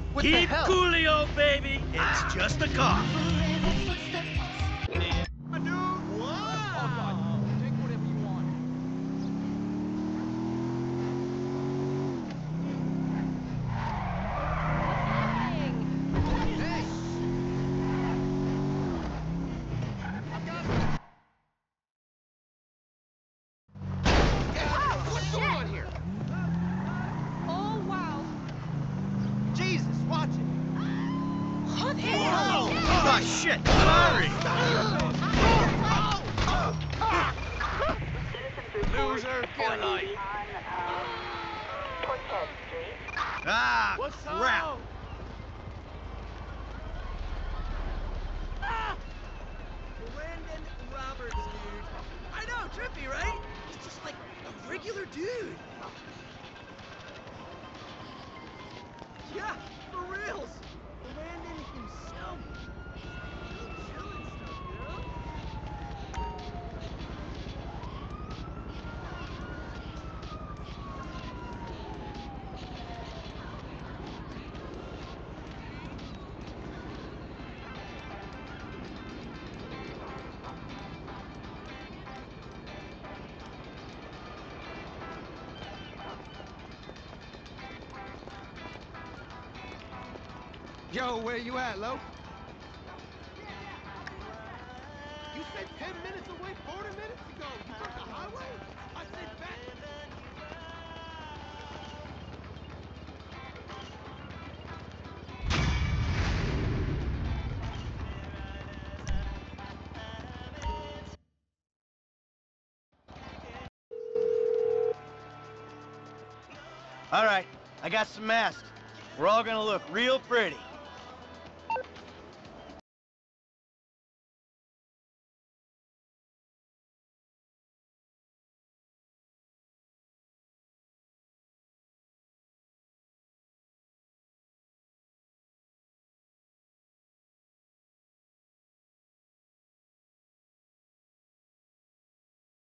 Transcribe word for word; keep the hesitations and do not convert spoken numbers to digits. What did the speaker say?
What Keep the hell? coolio, baby. It's just a car. Oh, shit! Sorry! Loser, get a light! Ah, What's crap! up? Ah! Brandon Roberts, dude. I know, trippy, right? He's just like a regular dude. Yeah, for reals. Brandon himself. Real chill and stuff, you know? Yo, where you at, Lo? You said ten minutes away forty minutes ago. You took the highway? I said back. All right, I got some masks. We're all gonna look real pretty.